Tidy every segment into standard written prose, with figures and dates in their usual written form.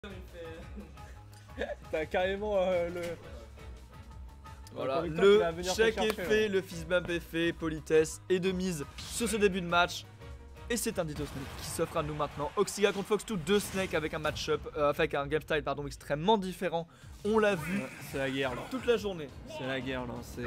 T'as carrément le... Voilà, le check est fait, le fist bump est fait, politesse et de mise sur ce début de match. Et c'est un Ditto Snake qui s'offre à nous maintenant. Oxiga contre Fox2, deux Snake avec un match-up, avec un game style pardon, extrêmement différent. On l'a vu, c'est la guerre là. Toute la journée. C'est la guerre là, c'est...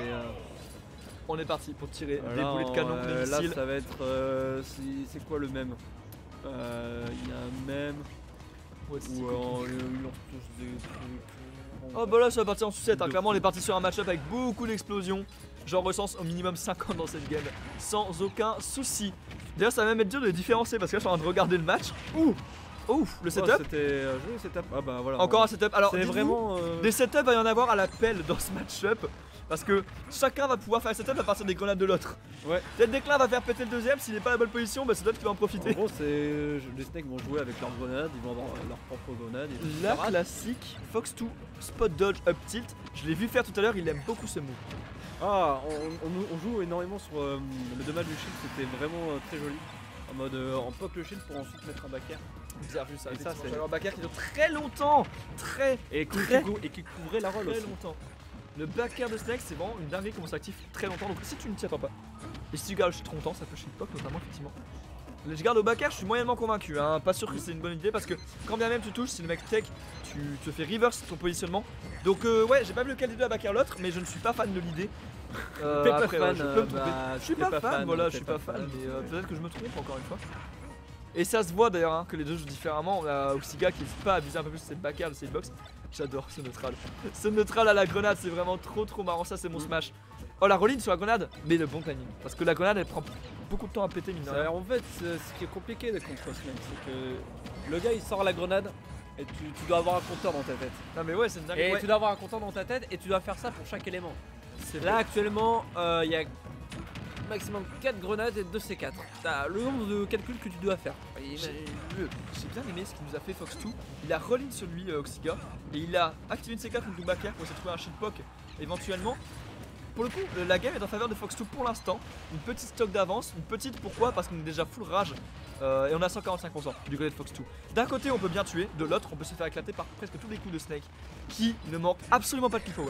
On est parti pour tirer là, des boulets de canon, des missiles. Là ça va être... c'est quoi le même? Il y a un même... Ouais, où on lance tous des trucs... Oh bah là ça va partir en sucette, hein. Clairement on est parti sur un match-up avec beaucoup d'explosions. J'en recense au minimum 50 dans cette game, sans aucun souci. D'ailleurs ça va même être dur de les différencier parce que là je suis en train de regarder le match. Ouh, ouf, le setup. C'était joli setup. Ah bah voilà. Encore un setup. Alors c'est vraiment des setups va y en avoir à l'appel dans ce match-up. Parce que chacun va pouvoir faire un setup à partir des grenades de l'autre. Ouais. Peut-être dès que l'un va faire péter le deuxième, s'il n'est pas à la bonne position, bah c'est l'autre qui va en profiter. En gros, c'est les Snakes vont jouer avec leurs grenades, ils vont avoir leur propre grenade. La classique Fox2 spot dodge up tilt. Je l'ai vu faire tout à l'heure, il aime beaucoup ce move. Ah, on joue énormément sur le dommage du shield, c'était vraiment très joli. En mode on poke le shield pour ensuite mettre un back air. Bien vu ça, et ça c'est un back air qui dure très longtemps, et qui couvrait la roll très aussi. longtemps. Le back air de Snake c'est vraiment une dinguerie comment ça active très longtemps, donc si tu ne tiens pas et si tu gardes le shield trop longtemps ça peut shield poke notamment effectivement. Je garde au back air, je suis moyennement convaincu, hein. Pas sûr que c'est une bonne idée parce que quand bien même tu touches, si le mec tech, tu te fais reverse ton positionnement. Donc ouais, j'ai pas vu lequel des deux à back air l'autre, mais je ne suis pas fan de l'idée. Après, fan, je peux me tromper. Je suis pas fan, voilà, je suis pas fan, mais peut-être que je me trompe encore une fois. Et ça se voit d'ailleurs hein, que les deux jouent différemment. On a Oxiga qui n'hésite pas à abuser un peu plus de cette back air de cette box. J'adore ce neutral. Ce neutral à la grenade, c'est vraiment trop marrant. Ça, c'est mon smash. Oh, la roll-in sur la grenade, mais le bon timing. Parce que la grenade elle prend beaucoup de temps à péter, mine de rien. En fait, ce qui est compliqué contre Snake, c'est que le gars il sort la grenade et tu dois avoir un compteur dans ta tête. Non, mais ouais, c'est une dinguerie. Et tu dois avoir un compteur dans ta tête et tu dois faire ça pour chaque élément. Là, vrai. actuellement, il y a maximum 4 grenades et 2 C4. T'as le nombre de calculs que tu dois faire. J'ai bien aimé ce qu'il nous a fait Fox2. Il a roll-in sur lui, Oxiga, et il a activé une C4 contre back air pour essayer de trouver un shield poke éventuellement. Pour le coup, la game est en faveur de Fox2 pour l'instant. Une petite stock d'avance, une petite pourquoi? Parce qu'on est déjà full rage et on a 145% du côté de Fox2. D'un côté, on peut bien tuer, de l'autre, on peut se faire éclater par presque tous les coups de Snake qui ne manquent absolument pas de click power.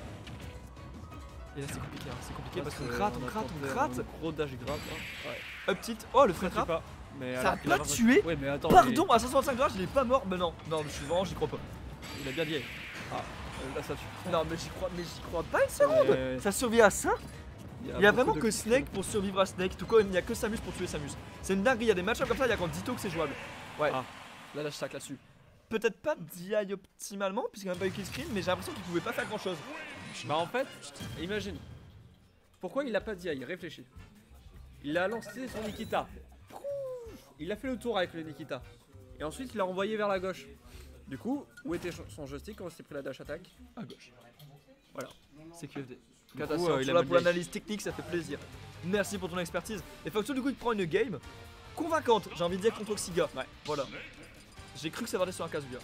Et là, c'est compliqué, hein. C'est compliqué parce qu'on gratte, on gratte. Gros dash gratte. Up tilt. Oh, le frame trap. Mais ça a pas tué. Ouais, mais attends, pardon, à 165 dollars, il est pas mort. Mais non, je suis vraiment, j'y crois pas. Il a bien dit. Ah, là ça tue. Non, mais j'y crois pas une seconde. Ça survit à ça. Il y a vraiment que Snake pour survivre à Snake, tout comme il n'y a que Samus pour tuer Samus. C'est une dinguerie, il y a des match-ups comme ça, il y a quand Ditto que c'est jouable. Ouais, là je sac là-dessus. Peut-être pas DI optimalement, puisqu'il n'y a même pas eu kill screen, mais j'ai l'impression qu'il pouvait pas faire grand-chose. Bah en fait, imagine. Pourquoi il a pas DI? Réfléchis. Il a lancé son Nikita. Il a fait le tour avec le Nikita. Et ensuite il l'a envoyé vers la gauche. Du coup, où était son joystick quand il s'est pris la dash attack? À gauche. Voilà. C'est QFD. Catastrophe. Là pour l'analyse technique, ça fait plaisir. Merci pour ton expertise. Et Fox2 du coup il prend une game convaincante, j'ai envie de dire, contre Oxiga. Ouais, voilà. J'ai cru que ça partait sur un Kazuya.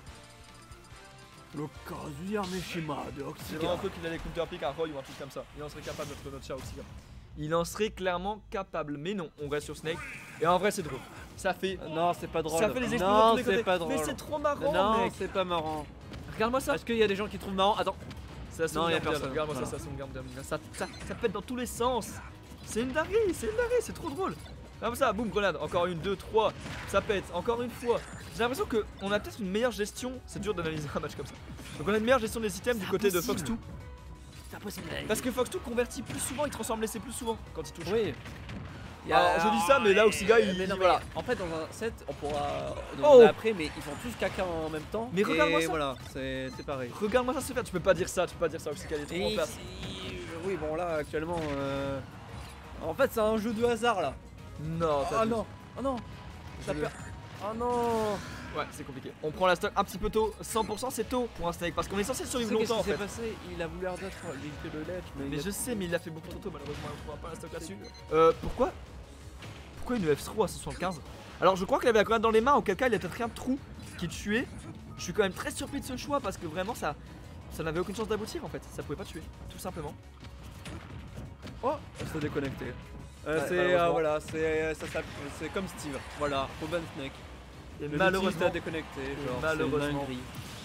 Le Kazuya Mishima de Oxiga. C'est vraiment un peu qu'il allait counter pick à Roy ou un truc comme ça. Il en serait capable notre cher Oxiga. Il en serait clairement capable, mais non, on reste sur Snake. Et en vrai c'est drôle. Ça fait... Non, c'est pas drôle. Ça fait les explosions de tous les côtés. Pas drôle. Mais c'est trop marrant, non, mec. c'est pas marrant. Regarde-moi ça. Est-ce qu'il y a des gens qui trouvent marrant? Attends. Non, y'a personne. Regarde-moi ça, ça pète dans tous les sens. C'est une dinguerie, c'est trop drôle. Comme ça, boum, grenade, encore une, deux, trois, ça pète, encore une fois. J'ai l'impression qu'on a peut-être une meilleure gestion, c'est dur d'analyser un match comme ça. Donc on a une meilleure gestion des items du côté de Fox2. C'est impossible. Parce que Fox2 convertit plus souvent, il transforme l'essai plus souvent quand il touche. Oui. Alors je dis ça, mais là Oxiga il... voilà. En fait dans un set, on pourra... après, mais ils font tous caca en même temps. Mais regarde-moi ça. Voilà, c'est pareil. Regarde-moi ça se faire, tu peux pas dire ça, Oxiga il est trop en place. Oui bon là actuellement... En fait c'est un jeu de hasard là. Non, oh non. Ça perd. Oh non. Ouais, c'est compliqué. On prend la stock un petit peu tôt. 100% c'est tôt pour un Snake parce qu'on est censé survivre longtemps en fait. Qu'est-ce qui s'est passé? Il a voulu redonner le ledge. Mais je sais, mais il l'a fait beaucoup trop tôt malheureusement. On trouvera pas la stock là-dessus. Pourquoi une F-Throw à 75? Alors je crois qu'il avait la grenade dans les mains, auquel cas il a peut-être rien de trou qui tuait. Je suis quand même très surpris de ce choix parce que vraiment ça n'avait aucune chance d'aboutir en fait. Ça pouvait pas tuer, tout simplement. Oh, elle s'est déconnectée. Voilà, c'est comme Steve. Voilà, Robin Snake. Et Le malheureusement, a déconnecté, genre, malheureusement. c'est une dinguerie.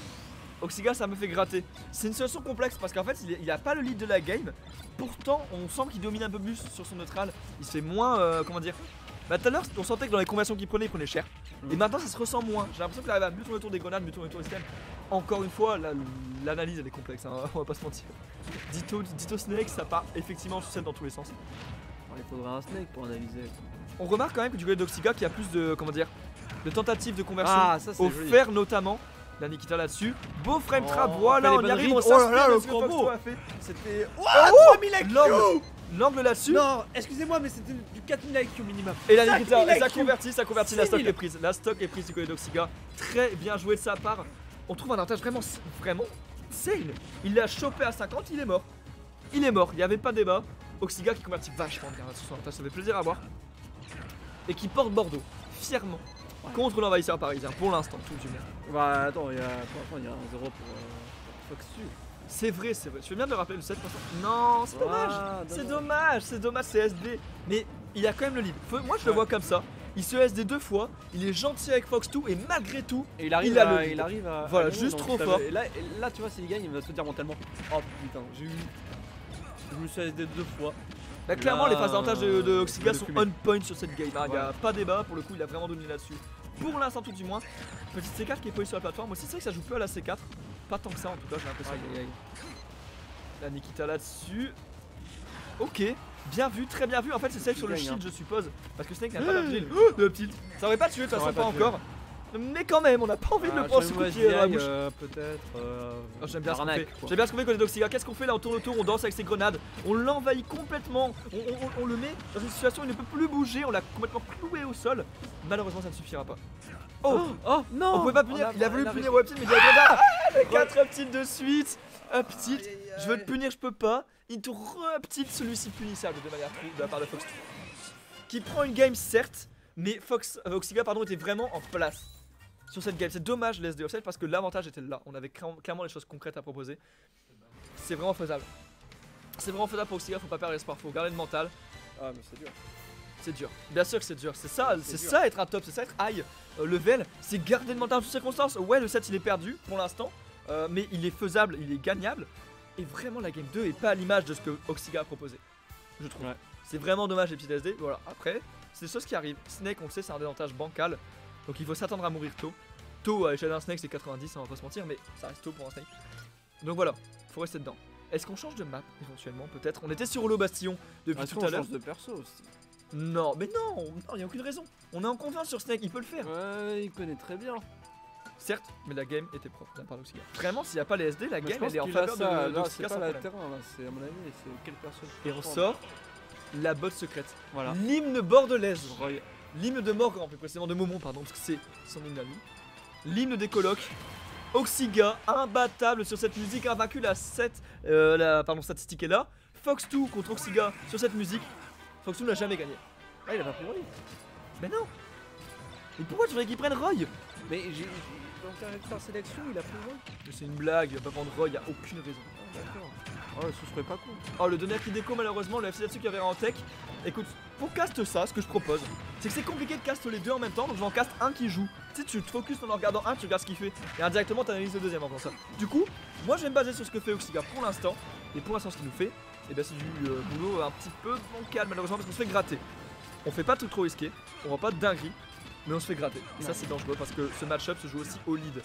Oxiga ça me fait gratter. C'est une situation complexe parce qu'en fait il a pas le lead de la game. Pourtant on sent qu'il domine un peu plus sur son neutral. Il se fait moins comment dire. Bah tout à l'heure on sentait que dans les conversions qu'il prenait il prenait cher. Et maintenant ça se ressent moins. J'ai l'impression qu'il arrive à mieux tourner autour des grenades, mieux tourner autour des systèmes. Encore une fois l'analyse elle est complexe hein, on va pas se mentir. Ditto Snake ça part effectivement sucette dans tous les sens. Il faudrait un snake pour analyser. On remarque quand même que du côté d'Oxiga qu'il y a plus de comment dire de tentatives de conversion Ah ça c'est joli. offert notamment. La Nikita là-dessus. Beau frame trap, Oh, voilà, on on fait y les arrive, bonnes on reads. Oh là là, le s'inspire de ce que combo. Fox 2 a fait. C'était. Oh, 3000 IQ. L'angle là-dessus. Non, excusez-moi, mais c'était du 4000 IQ minimum. Et la 5000 Nikita, et ça IQ. convertit, la stock 6000. est prise. La stock est prise du côté d'Oxiga. Très bien joué de sa part. On trouve un avantage vraiment insane. Il l'a chopé à 50, il est mort. Il est mort, il n'y avait pas de débat. Oxiga qui convertit vachement bien sur son avantage, ça fait plaisir à voir. Et qui porte Bordeaux, fièrement, contre l'envahisseur parisien, pour l'instant, tout du moins. Bah attends, pour l'instant il y a un 0 pour Fox 2. C'est vrai, c'est vrai. Je fais bien de le rappeler le 7%. Non, c'est dommage. C'est dommage, c'est SD. Mais il a quand même le lead. Moi je le vois comme ça. Il se SD 2 fois, il est gentil avec Fox 2 et malgré tout, Et il arrive, il a à, le lead. il arrive à. Voilà, à gagner, juste donc trop ça fort. va- Et là, tu vois, s'il gagne, il va se dire mentalement. Oh putain, j'ai eu. Je me suis SD 2 fois. Bah, clairement, Là, les phases d'avantage de Oxiga le sont fumer. on point sur cette game. Il n'y a Ouais. pas débat, pour le coup, il a vraiment dominé là-dessus. Pour l'instant, tout du moins. Petite C4 qui est posée sur la plateforme. Aussi, c'est vrai que ça joue peu à la C4. Pas tant que ça, en tout cas, j'ai l'impression. Aïe, aïe, aïe. La Nikita là-dessus. Ok, bien vu, très bien vu. En fait, c'est safe sur le gagne, shield, hein. je suppose. Parce que Snake n'a pas d'uptilt. Le uptilt. Ça aurait pas tué, de toute Ça façon, aurait pas pas tué. encore. Mais quand même, on n'a pas envie de le Ah, prendre sur ce une coup de mauvaise pied dans la vieille, bouche. peut-être. Oh, j'aime bien ce qu'on l'arnaque, fait. quoi. J'aime bien ce qu'on fait côté d'Oxiga. Qu'est-ce qu'on fait là? On tourne autour, on danse avec ses grenades, on l'envahit complètement, on le met dans une situation où il ne peut plus bouger, on l'a complètement cloué au sol. Malheureusement, ça ne suffira pas. Oh, Oh non. on pouvait pas punir, il a voulu punir au uptilt, mais il a grenade. Les 4 uptilts de suite. Uptilt, je veux te punir, je peux pas. Into re-uptilt, celui-ci punissable de manière true de la part de Fox 2. Qui prend une game, certes, mais Oxiga pardon, était vraiment en place sur cette game. C'est dommage les SD offset parce que l'avantage était là. On avait clairement les choses concrètes à proposer. C'est vraiment faisable. C'est vraiment faisable pour Oxiga, faut pas perdre l'espoir, faut garder le mental. Ah, mais c'est dur. C'est dur, bien sûr que c'est dur. C'est ça, C'est dur. ça être un top, c'est ça être high level, c'est garder le mental en toutes circonstances. Ouais, le 7 il est perdu pour l'instant, mais il est faisable, il est gagnable. Et vraiment, la game 2 est pas à l'image de ce que Oxiga a proposé, je trouve. Ouais. C'est vraiment dommage les petits SD. Voilà, après, c'est des choses qui arrivent. Snake, on le sait, c'est un désavantage bancal, donc il faut s'attendre à mourir tôt. Tôt à l'échelle d'un Snake, c'est 90, on va pas se mentir, mais ça reste tôt pour un Snake. Donc voilà, faut rester dedans. Est-ce qu'on change de map éventuellement? Peut-être. On était sur Holo Bastion depuis Est-ce tout qu'on à l'heure. change de perso aussi? Non, mais non, il n'y a aucune raison. On est en confiance sur Snake, il peut le faire. Ouais, il connaît très bien. Certes, mais la game était propre de la part d'Oxiga. Vraiment, s'il n'y a pas les SD, la Mais je game pense elle est en qu'il a faveur ça, de là, d'Oxiga c'est sans pas la problème. terrain, là, c'est à mon avis, c'est quelle personne. Et on sort la botte secrète. Voilà. L'hymne bordelaise. Roy. L'hymne de Morgan, plus précisément de Momon, pardon, parce que c'est son hymne à lui. L'hymne des colocs. Oxiga, imbattable sur cette musique, invaincu la 7. La statistique est là. Fox 2 contre Oxiga sur cette musique. Fox 2 n'a jamais gagné. Ah, il a pas pris Roy. Mais non. Et pourquoi tu voudrais qu'il prenne Roy? Mais dans ta sélection, il a pris Roy. Mais c'est une blague, il va pas prendre Roy, y a aucune raison. Ah, d'accord. Oh, ce serait pas cool. Oh, le donner qui déco, malheureusement, le FC là-dessus qui avait en tech. Écoute, pour cast ça, ce que je propose, c'est que c'est compliqué de cast les deux en même temps, donc je vais en cast un qui joue. Tu sais, tu te focuses en regardant un, tu regardes ce qu'il fait, et indirectement t'analyses le deuxième en faisant ça. Du coup, moi je vais me baser sur ce que fait Oxiga pour l'instant, et pour l'instant ce qu'il nous fait, et ben c'est du boulot un petit peu bancal malheureusement parce qu'on se fait gratter. On fait pas tout trop risqué, on voit pas de dinguerie, mais on se fait gratter. Et ça c'est dangereux parce que ce match-up se joue aussi au lead.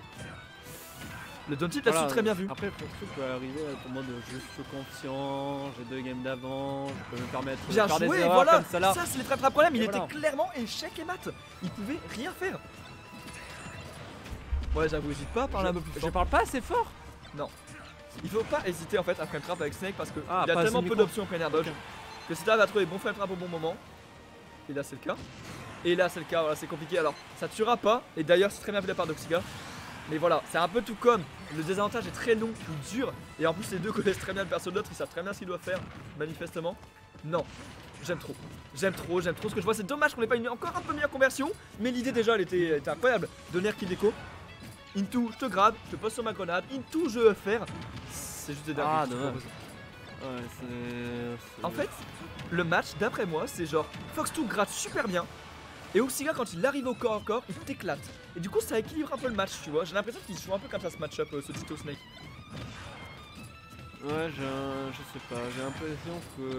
Le down tip là-dessus très bien vu. Après, pour ce peut arriver à en mode je suis confiant, j'ai 2 games d'avance, je peux me permettre de Bien faire des joué, erreurs voilà, comme ça là. ça c'est les très problèmes, il Et était voilà. clairement échec et mat. Il pouvait rien faire. Ouais, j'avoue, hésite pas à parler un peu plus Je fort. parle pas assez fort. Il faut pas hésiter en fait à frame trap avec Snake parce que Ah, il y a pas tellement assez peu micro. d'options plein air dodge Ok. que si t'arrives à trouver bon frame trap au bon moment, et là c'est le cas. Et là c'est le cas, voilà, c'est compliqué. Alors ça tuera pas, et d'ailleurs c'est très bien vu de la part d'Oxiga. Mais voilà, c'est un peu tout comme le désavantage est très long, il dure, et en plus les deux connaissent très bien le perso de l'autre, ils savent très bien ce qu'ils doivent faire, manifestement. Non, j'aime trop ce que je vois. C'est dommage qu'on ait pas une encore un peu meilleure conversion, mais l'idée déjà elle était incroyable. Donner qui déco. Into, je te grab, je te pose sur ma grenade, into je veux faire. C'est juste des dingueries Ah, que je dommage. propose. Ouais, c'est. En fait, le match, d'après moi, c'est genre Fox 2 gratte super bien. Et Oxiga, quand il arrive au corps à corps, il t'éclate. Et du coup, ça équilibre un peu le match, tu vois. J'ai l'impression qu'il se joue un peu comme ça ce match-up, ce Tito Snake. Ouais, je sais pas, j'ai l'impression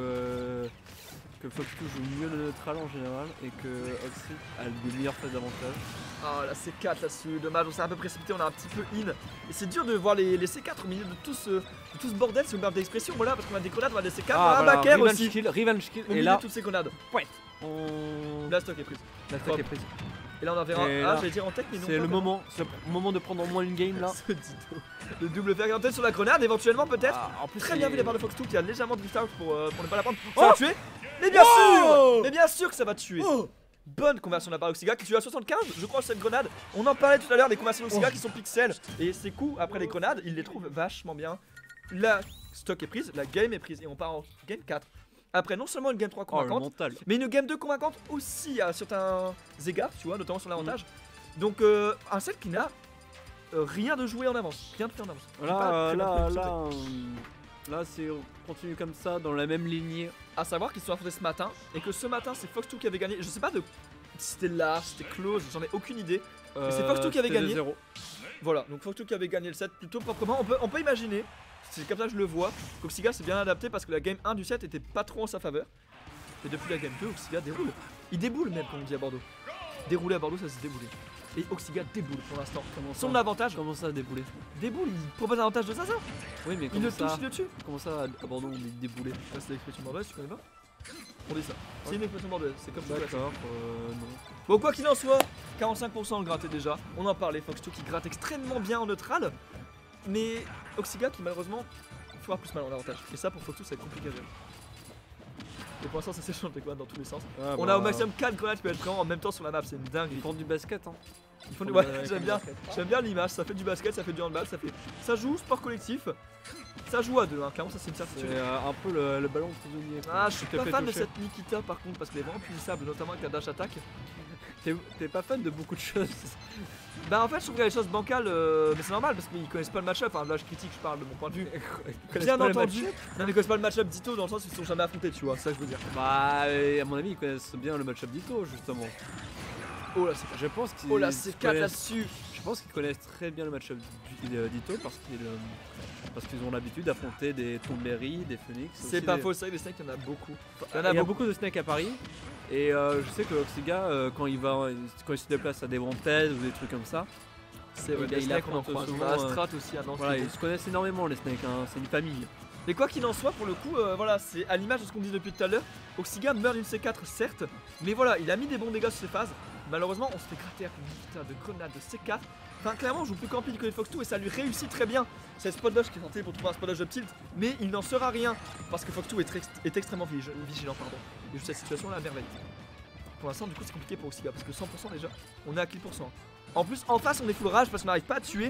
que Fox2 joue mieux le neutral en général et que Oxy a des meilleures phases d'avantage. Ah, la C4 là-dessus, dommage, on s'est un peu précipité, on a un petit peu in. Et c'est dur de voir les C4 au milieu de tout ce bordel, c'est une barre d'expression, voilà, parce qu'on a des grenades, on a des C4, on a un backer aussi. Revenge kill, Au et milieu là, de toutes ces grenades. ouais, La stock est prise. la stack est prise. Et là on en verra, Et ah là, j'allais dire en tech mais non. C'est le moment, de prendre au moins une game là. Ce Tito. Le double fer orienté sur la grenade, éventuellement peut-être. En plus, Très bien vu la part de Fox2 qui a légèrement drift out pour ne pas la prendre. Oh, Ça va tuer. Mais bien Oh, sûr. Mais bien sûr que ça va tuer. Bonne conversion de la part d'Oxiga qui tue à 75 je crois cette grenade. On en parlait tout à l'heure des conversions d'Oxiga qui sont pixels. Et ses coups après les grenades il les trouve vachement bien. La stock est prise, la game est prise et on part en game 4. Après non seulement une game 3 oh, le convaincante, mental. mais une game 2 convaincante aussi à certains égards, tu vois, notamment sur l'avantage. Donc un set qui n'a rien de joué en avance, rien de fait en avance. Là, c'est on continue comme ça dans la même lignée. À savoir qu'ils se sont affrontés ce matin et que ce matin c'est Fox2 qui avait gagné. Je sais pas si c'était large, si c'était close, j'en ai aucune idée. Mais c'est Fox2 qui avait c'était gagné. 2-0. Voilà, donc Fox2 qui avait gagné le set plutôt proprement. On peut imaginer, c'est comme ça que je le vois, qu'Oxiga s'est bien adapté parce que la game 1 du set était pas trop en sa faveur. Et depuis la game 2, Oxiga déroule. Il déboule même comme on dit à Bordeaux. Dérouler à Bordeaux, ça se déboulait. Et Oxiga déboule pour l'instant. Son avantage, Comment ça débouler? déboule, il propose un avantage de 500. Oui, mais Il comment le ça? touche, il le tue. Comment ça à Bordeaux on dit débouler? Ça, c'est l'expression bordelaise, tu connais pas? On dit ça. C'est une expression bordelaise, c'est comme ça. D'accord, non. Bon, quoi qu'il en soit, 45% le gratté déjà. On en parlait, Fox2 qui gratte extrêmement bien en neutral. Mais Oxiga qui malheureusement fera plus mal en avantage. Et ça pour Fox2 c'est compliqué à gérer. Et pour l'instant ça s'échange des grenades dans tous les sens. Ah, On a au maximum 4 grenades qui peuvent être présents en même temps sur la map, c'est une Ils dinguerie. font du basket, hein. Ils font du... Ils Ouais, font j'aime bien l'image, ça fait du basket, ça fait du handball, ça joue sport collectif. Ça joue à deux, hein. Clairement ça c'est une certitude. C'est un peu le ballon prisonnier. Ah, je suis Qui te pas fait fan de toucher. cette Nikita par contre parce qu'elle est vraiment punissable, notamment avec la dash attack. T'es pas fan de beaucoup de choses. Bah en fait je trouve qu'il y a des choses bancales, mais c'est normal parce qu'ils connaissent pas le match-up, enfin là je critique, je parle de mon point de vue. Bien entendu, non mais ils connaissent pas le match-up d'Ito dans le sens où ils se sont jamais affrontés, tu vois, c'est ça que je veux dire. Bah, à mon avis, ils connaissent bien le match-up d'Ito, justement. Oh là c'est Je pense qu'ils Oh là c'est 4 connaissent- là-dessus. Je pense qu'ils connaissent très bien le match-up d'Ito parce qu'ils ont l'habitude d'affronter des Tomberry, des Phoenix. C'est aussi pas des- faux, c'est vrai que les snakes il y en a beaucoup. Il y a beaucoup de snakes à Paris. Et je sais que Oxiga, quand il se déplace à des Wanted ou des trucs comme ça, C'est vrai, il les snakes on en affronte croise. souvent, On a Strat aussi à Nantes. voilà, qui est ils se connaissent énormément les snakes, hein, c'est une famille. Mais quoi qu'il en soit, pour le coup, voilà, c'est à l'image de ce qu'on dit depuis tout à l'heure. Oxiga meurt d'une C4, certes, mais voilà, il a mis des bons dégâts sur ses phases. Malheureusement, on se fait gratter avec une putain de grenade de C4. Enfin, clairement, on joue plus camping que les Fox2 et ça lui réussit très bien. C'est le spot dodge qui est tenté pour trouver un spot dodge de tilt, mais il n'en sera rien parce que Fox2 est extrêmement vigilant. Pardon. Et juste cette situation là, à merveille. Pour l'instant, du coup, c'est compliqué pour Oxiga parce que 100% déjà, on est à kill %. En plus, en face, on est full rage parce qu'on n'arrive pas à tuer.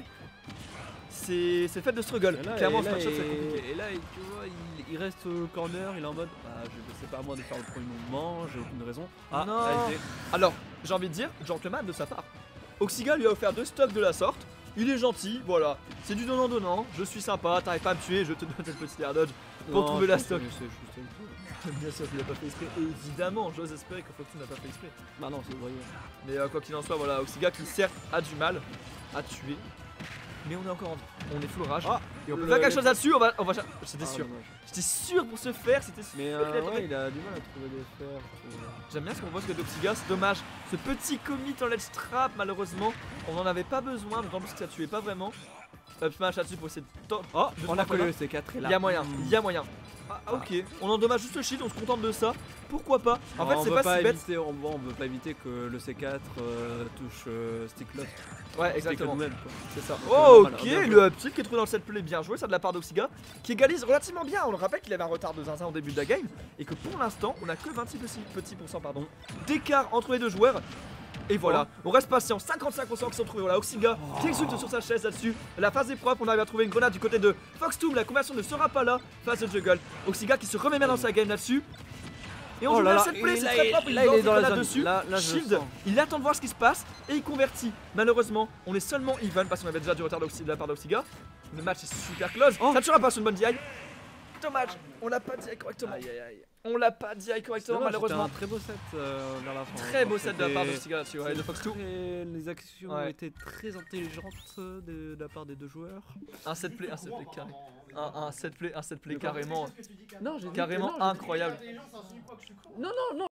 C'est fait de struggle. Clairement, ce match-up, c'est compliqué. Et là, tu vois, il reste au corner, il est en mode c'est pas à moi de faire le premier mouvement, j'ai aucune raison. Ah, Non. ASD. Alors, j'ai envie de dire, gentleman de sa part. Oxiga lui a offert 2 stocks de la sorte. Il est gentil, voilà. C'est du donnant-donnant. Je suis sympa, t'arrives pas à me tuer, je te donne cette petite air dodge pour Non, trouver la c'est stock. juste un peu. Bien sûr qu'il a pas fait exprès, évidemment, j'ose espérer que Fox2 n'a pas fait exprès. Bah non, c'est vrai. Mais quoi qu'il en soit, voilà, Oxiga qui certes a du mal à tuer. Mais on est encore en vie, on est full rage. Ah, et on peut le- faire quelque le- chose là-dessus, on va C'était Ah, sûr. dommage. J'étais sûr pour se faire, c'était sûr. Mais qu'il allait tomber. ouais, il a du mal à trouver des fers. J'aime bien ce qu'on voit ce que d'Oxiga, c'est dommage. Ce petit commit en let's trap, malheureusement, on en avait pas besoin, d'autant plus que ça tuait pas vraiment. Up smash là-dessus pour essayer de. Oh, de on a trouver collé un- le C4 et là. Il y a moyen, il y a moyen. Ah, ok, on endommage juste le shield, on se contente de ça. Pourquoi pas? En fait, on c'est veut pas si bête. éviter, on veut pas éviter que le C4 touche Sticklet. Ouais, exactement. Nous-mêmes, quoi. C'est ça. Donc, Oh, voilà, ok, bien joué. le up tilt qui est trouvé dans le set play, bien joué, ça de la part d'Oxiga, qui égalise relativement bien. On le rappelle qu'il avait un retard de zinzin au début de la game et que pour l'instant, on a que 26 petits pourcents, pardon, d'écart entre les deux joueurs. Et voilà, on reste patient, 55% qui sont trouvés. Voilà, Oxiga qui exulte sur sa chaise là-dessus. La phase est propre, on arrive à trouver une grenade du côté de Fox2, mais la conversion ne sera pas là face de Juggle. Oxiga qui se remet bien dans sa game là-dessus. Et on Oh joue là bien là, cette play, et c'est là, très il- propre, il là, il lance est dans des la grenades zone. dessus. Là, je le Shield, sens. il attend de voir ce qui se passe et il convertit. Malheureusement, on est seulement even parce qu'on avait déjà du retard de la part d'Oxiga. Le match est super close, Oh. ça ne tuera pas sur une bonne DI. dommage. On l'a pas DI correctement. Aïe aïe aïe. On l'a pas DI correctement Dommage, c'était malheureusement. un très beau set vers la fin. Très beau set de la part de C'était- Oxiga là-dessus, ouais, de Fox 2. Les actions Ouais. étaient très intelligentes de la part des deux joueurs. Un set play carré. Un set play carrément, Non, j'ai dit que- carrément non, j'ai dit- incroyable. Non, non, non.